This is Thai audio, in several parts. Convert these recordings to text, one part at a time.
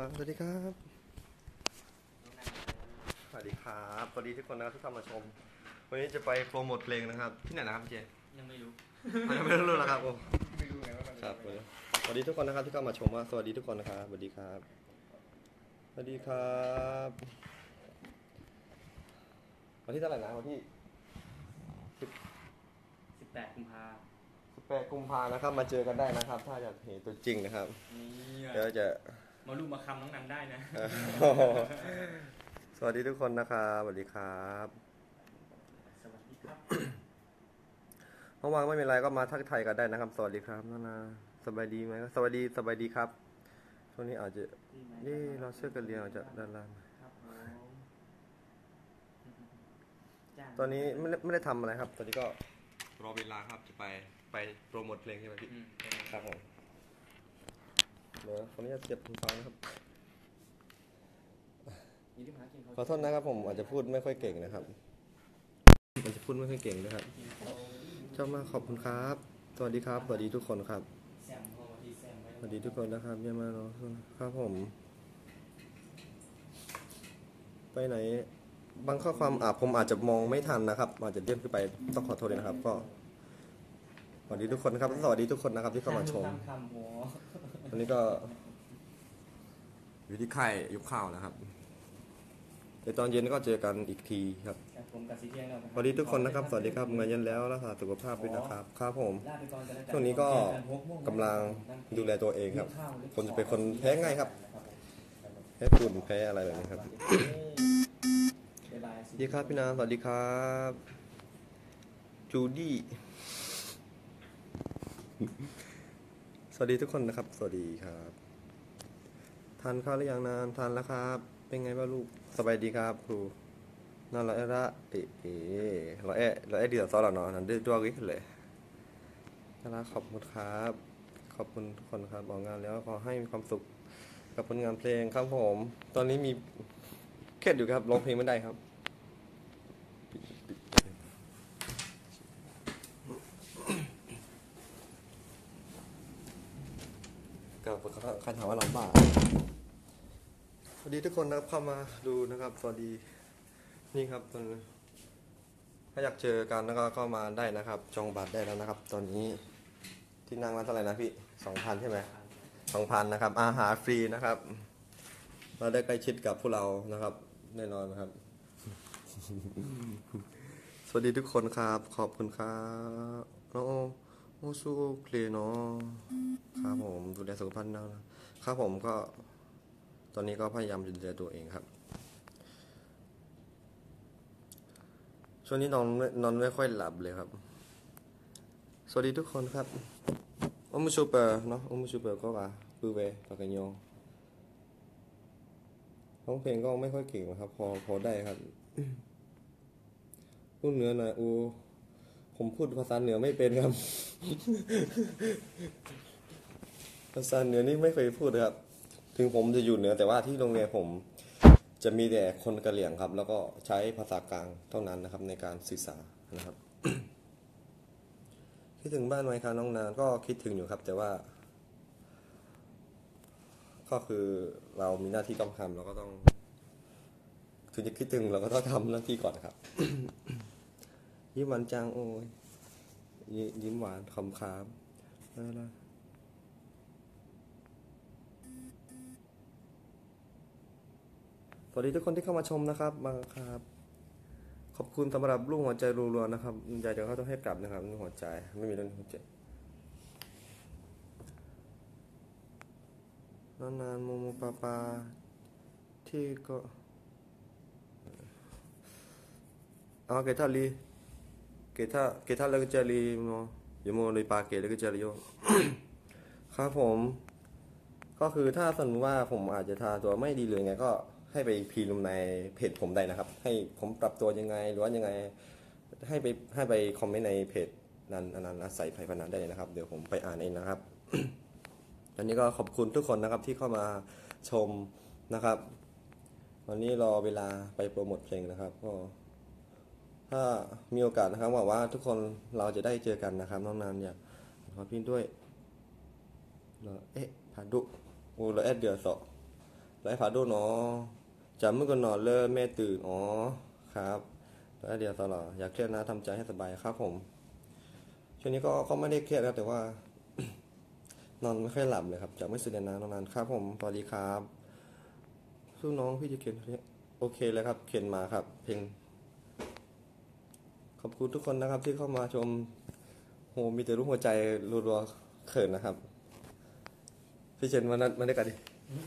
ครับสวัสดีครับสวัสดีครับสวัสดีทุกคนนะครับที่เข้ามาชมวันนี้จะไปโปรโมทเพลงนะครับที่ไหนนะครับเจยังไม่รู้ยังไม่รู้นะครับโอ้ไม่รู้ไงว่าครับสวัสดีทุกคนนะครับที่เข้ามาชมว่าสวัสดีทุกคนนะครับสวัสดีครับสวัสดีครับวันที่เท่าไหร่นะวันที่ 18 กุมภา 18 กุมภานะครับมาเจอกันได้นะครับถ้าอยากเห็นตัวจริงนะครับเดี๋ยวจะมาลูกมาคำน้องนันได้นะสวัสดีทุกคนนะครับสวัสดีครับสวัสดีครับว่างๆไม่เป็นไรก็มาทักทายกันได้นะครับสวัสดีครับนาสบายดีไหมสวัสดีครับช่วงนี้อาจจะนี่เราเชื่อกันเรียนอาจจะด้านล่างตอนนี้ไม่ได้ทำอะไรครับตอนนี้ก็รอเวลาครับจะไปโปรโมทเพลงใช่ไหมพี่ครับผมเดี๋ยวขออนุญาตเสียบหูฟังนะครับขอโทษนะครับผมอาจจะพูดไม่ค่อยเก่งนะครับอาจจะพูดไม่ค่อยเก่งนะครับเจ้ามากขอบคุณครับสวัสดีครับสวัสดีทุกคนครับสวัสดีทุกคนนะครับเยี่ยมมากเนาะครับผมไปไหนบางข้อความผมอาจจะมองไม่ทันนะครับอาจจะเลื่อนขึ้นไปต้องขอโทษเลยนะครับก็สวัสดีทุกคนครับสวัสดีทุกคนนะครับที่เข้ามาชมวันนี้ก็อยู่ที่ค่ายยุคข่าวนะครับในตอนเย็นก็เจอกันอีกทีครับสวัสดีทุกคนนะครับสวัสดีครับเงินเย็นแล้วรักษาสุขภาพด้วยนะครับครับผมช่วงนี้ก็กำลังดูแลตัวเองครับคนจะเป็นคนแพ้ง่ายครับแพ้ฝุ่นแพ้อะไรแบบนี้ครับสวัสดีครับพี่นาสวัสดีครับจูดี้สวัสดีทุกคนนะครับสวัสดีครับทานข้าวหรือยังนานทานแล้วครับเป็นไงบ้างลูกสบายดีครับครูนั่นเราเราเดือดซอสเราเนาะนั่นดื้อจ้วงเลยน่าขอบคุณครับขอบคุณทุกคนครับออกงานแล้วขอให้มีความสุขกับผลงานเพลงครับผมตอนนี้มีเครียดอยู่ครับร้องเพลงไม่ได้ครับก็ใครถามว่าเราบ้าสวัสดีทุกคนนะครับเข้ามาดูนะครับสวัสดีนี่ครับตอนถ้าอยากเจอกันแล้วก็เข้ามาได้นะครับจองบัตรได้แล้วนะครับตอนนี้ที่นั่งมาเท่าไหร่นะพี่ 2,000 ใช่ไหม 2,000 นะครับอาหารฟรีนะครับเราได้ใกล้ชิดกับพวกเรานะครับแน่นอนนะครับ สวัสดีทุกคนครับขอบคุณครับน้องโอซูเคลเนาะครับผมดูแลสุขภาพนะครับผมก็ตอนนี้ก็พยายามดูแลตัวเองครับช่วงนี้นอนไม่ค่อยหลับเลยครับสวัสดีทุกคนครับอมุชูเปอร์เนาะอมุชูเปอร์ก็ว่าปือเวปากกันโยร้องเพลงก็ไม่ค่อยเก่งนะครับพอได้ครับพูดเหนือหน่อยผมพูดภาษาเหนือไม่เป็นครับ ภาษาเหนือนี่ไม่เคยพูดครับถึงผมจะอยู่เหนือแต่ว่าที่โรงเรียนผมจะมีแต่คนกะเหรี่ยงครับแล้วก็ใช้ภาษากลางเท่านั้นนะครับในการสื่อสารนะครับ คิดถึงบ้านไหมครับน้องนานก็คิดถึงอยู่ครับแต่ว่าก็คือเรามีหน้าที่ต้องทำเราก็ต้องถึงจะคิดถึงเราก็ต้องทำหน้าที่ก่อนครับ ยิ้มหวานจังโอ้ยยิ้มหวานคำคามอะไรสวัสดีทุกคนที่เข้ามาชมนะครับมาครับขอบคุณสำหรับลูกหัวใจรัวๆนะครับอยากจะเขาต้องให้กลับนะครับหัวใจไม่มีเรื่องหัวใจนานๆโมปาที่ก็เกท่าลีเกท่าแล้วก็เจลีโมยโมเลยปาเกแล้วก็เจลีโยครับผมก็คือถ้าสมมติว่าผมอาจจะทาตัวไม่ดีเลยไงก็ให้ไปพิมพ์ในเพจผมได้นะครับให้ผมปรับตัวยังไงหรือว่ายังไงให้ไปคอมเมนต์ในเพจนั้นอันนั้นใส่ไพ่พนันได้เลยนะครับเดี๋ยวผมไปอ่านเองนะครับ ตอนนี้ก็ขอบคุณทุกคนนะครับที่เข้ามาชมนะครับวันนี้รอเวลาไปโปรโมทเพลงนะครับก็ถ้ามีโอกาสนะครับหวังว่าทุกคนเราจะได้เจอกันนะครับน้องนานเนี่ยขอพิมพ์ด้วยผ่านดุเราแอดเดือดสอไลฟ์ฝาโดเนาะจำเมื่อก่อนนอนเลยแม่ตื่นอ๋อครับแล้วเดี๋ยวตลอดอยากเครียดนะทำใจให้สบายครับผมช่วงนี้ก็ไม่ได้เครียดครับแต่ว่า นอนไม่ค่อยหลับเลยครับจากไม่สุดนานนานครับผมสวัสดีครับสู้น้องพี่จะเขียนโอเคเลยครับเขียนมาครับ เพลงขอบคุณทุกคนนะครับที่เข้ามาชมโหมีแต่รูปหัวใจรัวๆเขินนะครับพี่เชนมานั้นมาด้วยกันดิ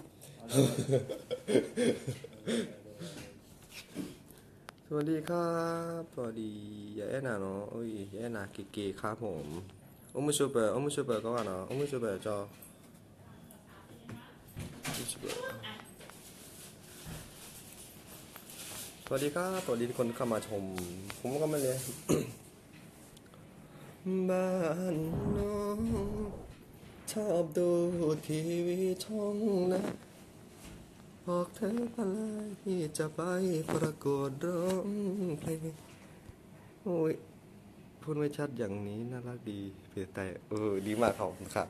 สวัสดีครับสวัสดียายแอนนาเนาะโอ้ยยายแอนนาเก๋ๆครับผมโอ้มือชูเปอร์โอ้มือชูเปอร์ก็ว่าเนาะโอ้มือชูเปอร์จอสวัสดีครับสวัสดีทุกคนเข้ามาชมผมก็ไม่เลย บ้านน้องชอบดูทีวีช่องนะบอกเธอไปเลยจะไปประกวดร้องเพลงโอ้ยพูดไม่ชัดอย่างนี้น่ารักดีเพียแต่ดีมากขอบคุณครับ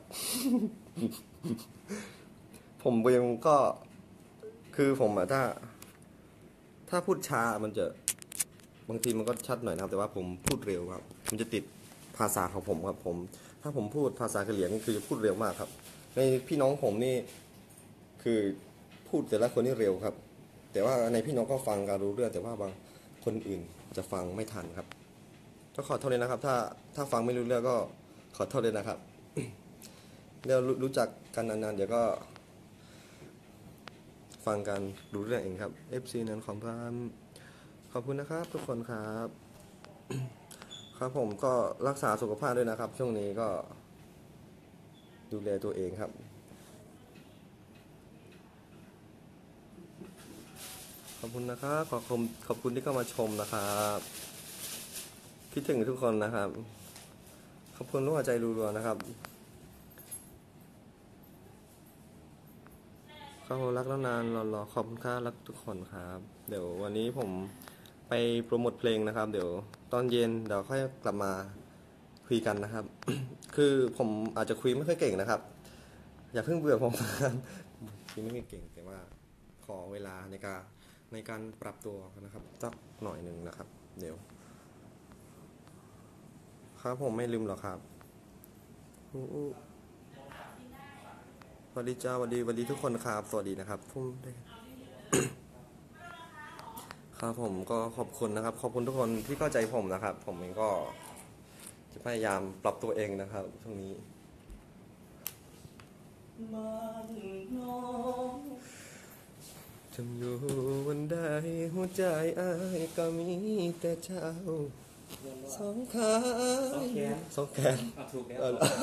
ผมยังก็คือผมอะถ้าพูดช้ามันจะบางทีมันก็ชัดหน่อยนะครับแต่ว่าผมพูดเร็วครับมันจะติดภาษาของผมครับผมถ้าผมพูดภาษากะเหรี่ยงนี่คือจะพูดเร็วมากครับในพี่น้องผมนี่คือพูดแต่ละคนนี่เร็วครับแต่ว่าในพี่น้องก็ฟังกันรู้เรื่องแต่ว่าบางคนอื่นจะฟังไม่ทันครับก็ขอโทษเลยนะครับถ้าฟังไม่รู้เรื่องก็ขอโทษเลยนะครับ เดี๋ยวรู้จักกันนานๆเดี๋ยวก็ฟังกันรู้เรื่องเองครับ FC นั้นของพานขอบคุณนะครับทุกคนครับ ครับผมก็รักษาสุขภาพด้วยนะครับช่วงนี้ก็ดูแลตัวเองครับขอบคุณนะครับขอบคุณที่เข้ามาชมนะครับคิดถึงทุกคนนะครับขอบคุณทุกหัวใจรัวๆนะครับครับผมรักแล้วนานรอขอบคุณครับรักทุกคนครับเดี๋ยววันนี้ผมไปโปรโมทเพลงนะครับเดี๋ยวตอนเย็นเดี๋ยวค่อยกลับมาคุยกันนะครับ คือผมอาจจะคุยไม่ค่อยเก่งนะครับอย่าเพิ่งเบื่อผมนะครับคุยไม่ค่อยเก่งแต่ว่าขอเวลาในการปรับตัวนะครับสักหน่อยหนึ่งนะครับเดี๋ยวครับผมไม่ลืมหรอกครับสวัสดีจ้าสวัสดีทุกคนครับสวัสดีนะครับทุ่มได้ครับผมก็ขอบคุณนะครับขอบคุณทุกคนที่เข้าใจผมนะครับผมเองก็จะพยายามปรับตัวเองนะครับช่วงนี้จำอยู่วันใดหัวใจอ้ายก็มีแต่เจ้าสองขาสองแขนถูกแล้ว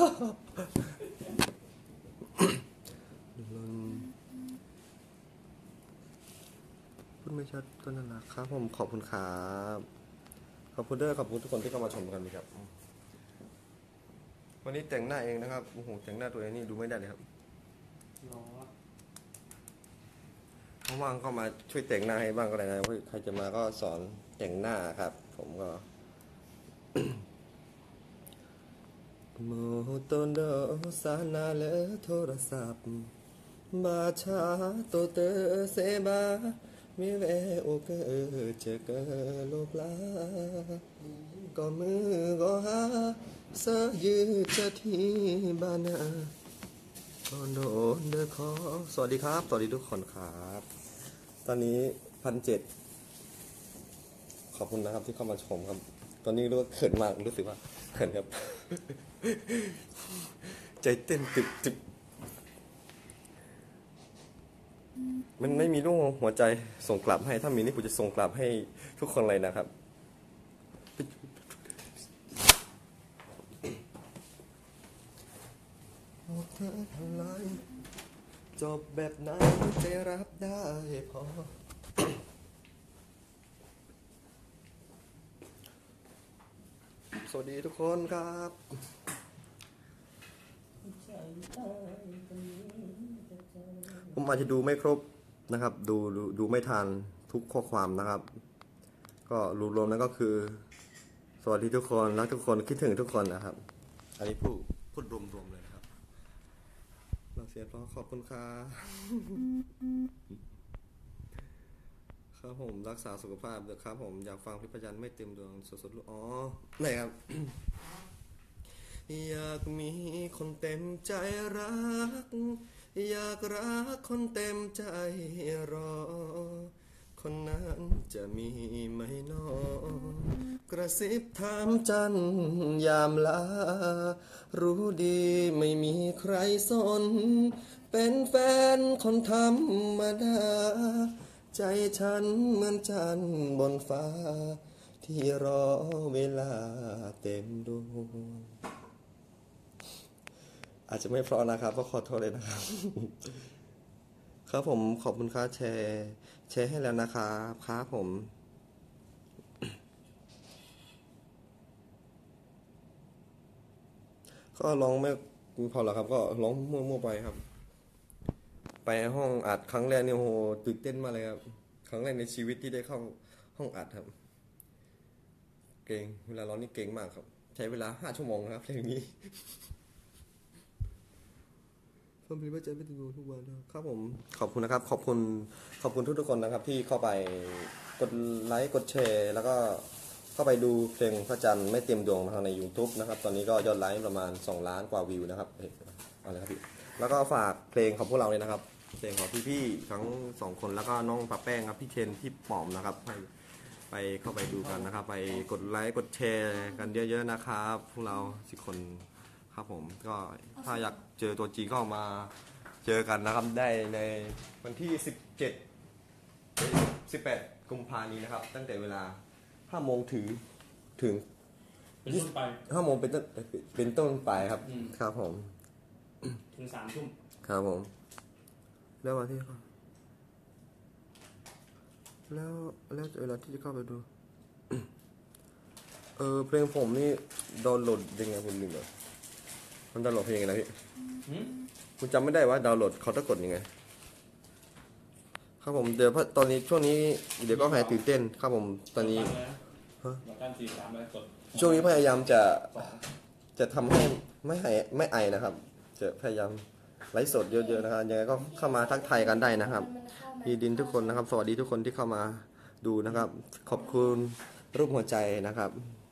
พูดไม่ชัดก็นั่นแหละครับผมขอบคุณครับขอบคุณด้วยขอบคุณทุกคนที่เข้ามาชมกันครับวันนี้แต่งหน้าเองนะครับโอ้โหแต่งหน้าตัวเองนี่ดูไม่ได้เลยครับล้อว่างๆก็มาช่วยแต่งหน้าให้บ้างก็ได้นะเพื่อใครจะมาก็สอนแต่งหน้าครับ ผมก็ โมโตโดสานาเลโทรศัพท์บาชาโตเตเซบามิเวโอเกเจเกโลปลาก็มือก็หาเสยืดจะที่บ้านนาก็โดนเดอขอสวัสดีครับสวัสดีทุกคนครับตอนนี้1,700ขอบคุณนะครับที่เข้ามาชมครับ ตอนนี้รู้ว่าเขินมากรู้สึกว่าเขินครับ ใจเต้นตึกมันไม่มีลูกหัวใจส่งกลับให้ถ้ามีนี่ผมจะส่งกลับให้ทุกคนเลยนะครับเธอทำไรจบแบบไหนจะรับได้พอสวัสดีทุกคนครับผมอาจจะดูไม่ครบนะครับดูไม่ทันทุกข้อความนะครับก็รวมๆนั้นก็คือสวัสดีทุกคนรักทุกคนคิดถึงทุกคนนะครับอันนี้พูดรวมๆเลยนะครับเราสียงเพราะขอบคุณครับครับผมรักษาสุขภาพเด้อครับผมอยากฟังพี่ประจันไม่เต็มดวงสดๆอ๋อไหนครับ อยากมีคนเต็มใจรักอยากรักคนเต็มใจรอคนนั้นจะมีไหมนอกระซิบถามจันยามลารู้ดีไม่มีใครสนเป็นแฟนคนธรรมดาใจฉันเหมือนจันบนฟ้าที่รอเวลาเต็มดวงอาจจะไม่เพราะนะครับก็ขอโทษเลยนะครับ ครับผมขอบคุณครับแชร์ให้แล้วนะครับครับผม ก็ร้องไม่พอหรอกครับ ก็ร้องมั่วๆไปครับ ไปห้องอัดครั้งแรกเนี่ยโอ้โหตื่นเต้นมากเลยครับ ครั้งแรกในชีวิตที่ได้เข้าห้องอัดครับ เก่งเวลาร้องนี่เก่งมากครับ ใช้เวลา5 ชั่วโมงครับเพลงนี้ ฟังเพลงว่าใจไม่ติดมือทุกวันนะครับผมขอบคุณนะครับขอบคุณทุกคนนะครับที่เข้าไปกดไลค์กดแชร์แล้วก็เข้าไปดูเพลงพระจันทร์ไม่เต็มดวงทางใน YouTube นะครับตอนนี้ก็ยอดไลค์ประมาณ2 ล้านกว่าวิวนะครับเอาเลยครับพี่แล้วก็ฝากเพลงของพวกเราเลยนะครับเพลงของพี่ๆทั้ง2 คนแล้วก็น้องปะแป้งครับพี่เคนพี่ป๋อมนะครับไปเข้าไปดูกันนะครับไปกดไลค์กดแชร์กันเยอะๆนะครับพวกเรา10 คนครับผมก็ถ้าอยากเจอตัวจริงก็มาเจอกันนะครับได้ในวันที่18 กุมภาพันธ์นี้นะครับตั้งแต่เวลา5 โมงถึงเป็นต้นไป 5 โมงเป็นต้นไปครับครับผมถึง3 ทุ่มครับผมแล้ววันที่แล้วเวลาที่จะเข้าไปดู เพลงผมนี่ดาวน์โหลดยังไงผมลืมเลยมันดาวน์โหลดเพลงยังไงพี่คุณจำไม่ได้ว่าดาวน์โหลดเขาต้องกดยังไงครับผมเดี๋ยวตอนนี้ช่วงนี้เดี๋ยวก็หายตื่นเต้นครับผมตอนนี้ช่วงนี้พยายามจะทำให้ไม่ไอนะครับจะพยายามไลฟ์สดเยอะๆนะครับยังไงก็เข้ามาทักทายกันได้นะครับพี่ดินทุกคนนะครับสวัสดีทุกคนที่เข้ามาดูนะครับขอบคุณรูปหัวใจนะครับ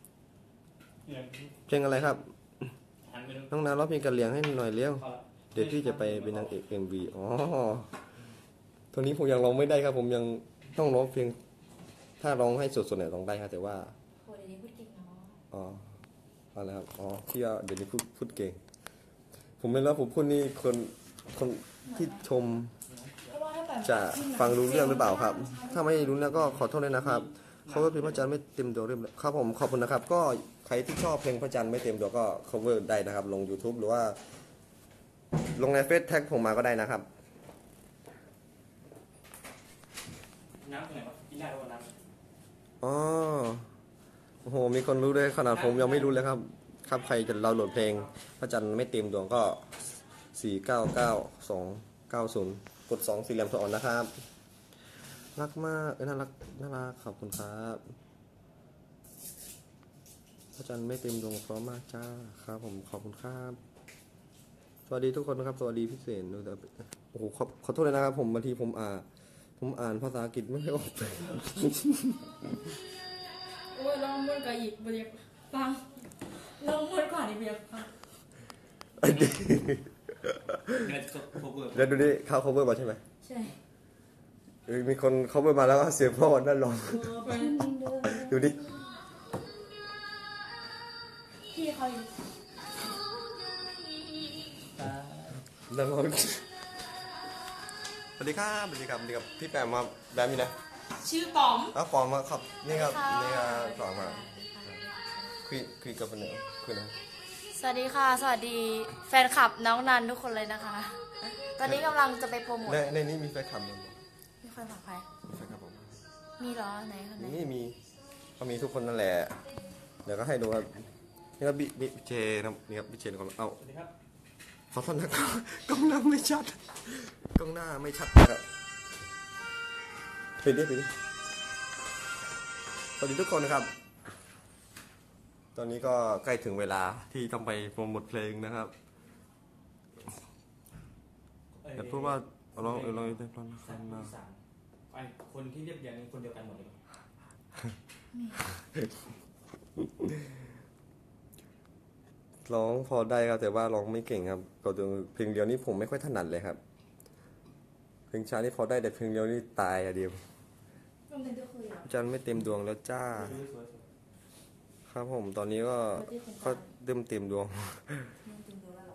เพลงอะไรครับน้องนาร้องเพลงกันเลี้ยงให้หน่อยเลี้ยวเดี๋ยวพี่จะไปเป็นนางเอก MV อ๋อตอนนี้ผมยังร้องไม่ได้ครับผมยังต้องร้องเพลงถ้าร้องให้สดๆเนี่ยร้องได้ครับแต่ว่าโหเดี๋ยวนี้พูดเก่งเนาะอ๋ออะไรครับอ๋อที่ว่าเดี๋ยวนี้พูดเก่งผมไม่รู้ผมพูดนี่คนที่ชมจะฟังรู้เรื่องหรือเปล่าครับถ้าไม่รู้แล้วก็ขอโทษเลยนะครับเขาว่าเพลงพระจันทร์ไม่เต็มดวงเรียบครับผมขอบคุณนะครับก็ใครที่ชอบเพลงพระจันทร์ไม่เต็มดวงก็ cover ได้นะครับลง YouTube หรือว่าลงในเฟซแท็กผมมาก็ได้นะครับน้ำตรงไหนวะกินได้หรือเปล่าน้ำอ๋อโอ้โหมีคนรู้ด้วยขนาดผมยังไม่รู้เลยครับครับใครจะเราโหลดเพลงพระจันทร์ไม่เต็มดวงก็499290กด2สี่เหลี่ยมตัวอ่อนนะครับรักมากน่ารักขอบคุณครับพระจันทร์ไม่เต็มดวงเพราะมากจ้าครับผมขอบคุณครับสวัสดีทุกคนนะครับสวัสดีพิเศษด้วยโอ้โหขอโทษเลยนะครับผมบางทีผมอ่านภาษาอังกฤษไม่ออกโอ้ยลองม้วนกับอีกเบียกฟังลองม้วนก่อนอีกเบียกฟังเดี๋ยวดูดิเขา cover มาใช่ไหมใช่มีคน cover มาแล้วก็เสียงพ่อนั่นร้องดูดิพี่เขาอยู่นั่งร้องสวัสดีครับพี่แปมมาแบบนี้นะชื่อป๋อมป๋อมมาครับนี่ครับป๋อมมาคุยกับคนไหนคุยนะสวัสดีค่ะสวัสดีแฟนคลับน้องนันทุกคนเลยนะคะตอนนี้กำลังจะไปโปรโมทในนี้มีแฟนคลับมั้ยมีแฟนคลับใครมีแฟนคลับผมมีเหรอไหนคนไหนนี่มีเขามีทุกคนนั่นแหละเดี๋ยวก็ให้ดูครับนี่ครับบิเชครับนี่ครับบิเชของเราเอาสวัสดีครับขอโทษนะครับกล้องหน้าไม่ชัดนะครับไปดิสวัสดีทุกคนนะครับตอนนี้ก็ใกล้ถึงเวลาที่ต้องไปโปรโมทเพลงนะครับแต่พูดว่าลองได้ฟังนะคสารับมนะสามไอ้คนที่เรียบเรียงคนเดียวกันหมดเลยปะร้องพอได้ครับแต่ว่าร้องไม่เก่งครับก็ตัวเพลงเดียวนี้ผมไม่ค่อยถนัดเลยครับเพลงช้านี่พอได้แต่เพลงเดียวนี่ตายอะเดียวลงเป็นตัวคุยเหรอจันไม่เต็มดวงแล้วจ้า ครับผมตอนนี้ก็เต็มดวงลงเป็นตัวแล้วหรอ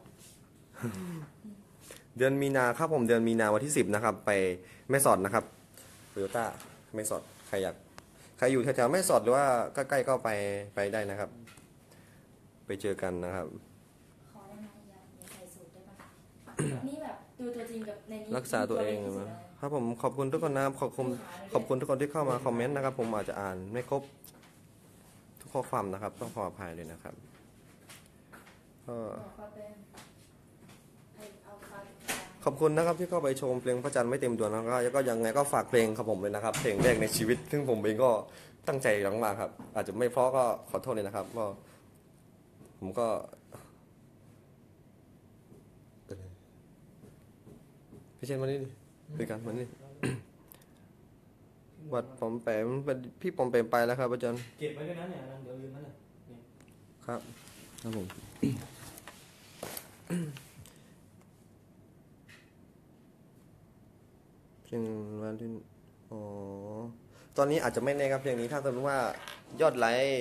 เดือนมีนาครับผมเดือนมีนาวันที่10นะครับไปแม่สอดนะครับโตโยต้าแม่สอดใครอยู่แถวๆแม่สอดหรือว่าใกล้ๆก็ไปได้นะครับ ไปเจอกันนะครับขอได้ไหมอย่าใส่สูตรได้ปะนี่แบบดูตัวจริงกับในนี้รักษาตัวเองที่สุดนะเลยครับผมขอบคุณทุกคนนะครับขอบคุณทุกคนที่เข้ามาคอมเมนต์นะครับ ผมอาจจะอ่านไม่ครบทุกข้อความนะครับ ต้องขออภัยเลยนะครับก็บอกว่าเป็นเอาฟ้าขอบคุณนะครับที่เข้าไปชมเพลงพระจันทร์ไม่เต็มดวงแล้วก็ยังไงก็ฝากเพลงครับผมเลยนะครับเพลงแรกในชีวิต ซึ่งผมเองก็ตั้งใจร้องมาครับ อาจจะไม่เพราะก็ขอโทษเลยนะครับก็ผมก็พี่เชนมานี่ดิคุยกันมานี่ วัดปอมแปมเป็นพี่ปอมแปมไปแล้วครับอาจารย์เก็บไว้ด้วยนะเนี่ยเดี๋ยวลืมมันเลยเนี่ยครับครับผมเพลงวันที่อ๋อตอนนี้อาจจะไม่แน่ครับเพลงนี้ถ้าสมมติว่ายอดไลค์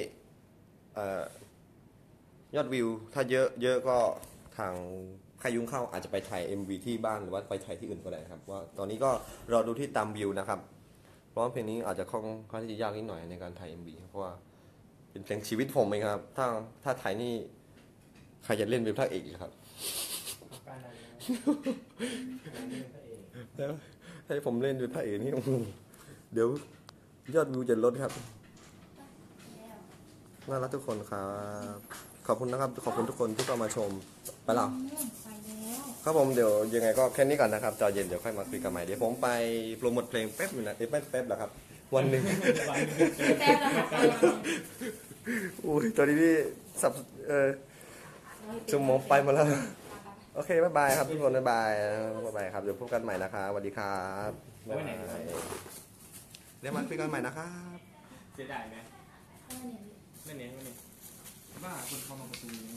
ยอดวิว ถ้าเยอะก็ทางใครยุ่งเข้าอาจจะไปถ่าย MV ที่บ้านหรือว่าไปถ่ายที่อื่นก็ได้ครับว่าตอนนี้ก็รอดูที่ตามวิวนะครับ เพราะว่าเพลงนี้อาจจะค่อนข้างที่จะยากนิดหน่อยในการถ่าย MV ครับเพราะว่าเป็นเพลงชีวิตผมเองครับ ถ้าถ่ายนี่ใครจะเล่นเป็นพระเอกอีกครับการอะไรนะเป็นพระเอกแล้วให้ผมเล่นเป็นพระเอกนี่โอ้โหเดี๋ยวยอดวิวจะลดครับน่ารักทุกคนครับขอบคุณนะครับขอบคุณทุกคนที่เข้ามาชมไปแล้วไปแล้วครับผมเดี๋ยวยังไงก็แค่นี้ก่อนนะครับจอเย็นเดี๋ยวค่อยมาคุยกันใหม่เดี๋ยวผมไปโปรโมทเพลงแป๊บนึงนะแป๊บแหละครับ วันหนึ่งแป๊บแล้วค่ะอุ้ยตอนนี้นี่สับชั่วโมงไปมาแล้ว โอเคบ๊ายบายครับทุกคนบ๊ายบายครับเดี๋ยวพบกันใหม่นะครับสวัสดีครับบ๊ายบายเดี๋ยวมาคุยกันใหม่นะครับเสียดายไหมไม่เน้นบ้าคนเข้ามาประตูนี้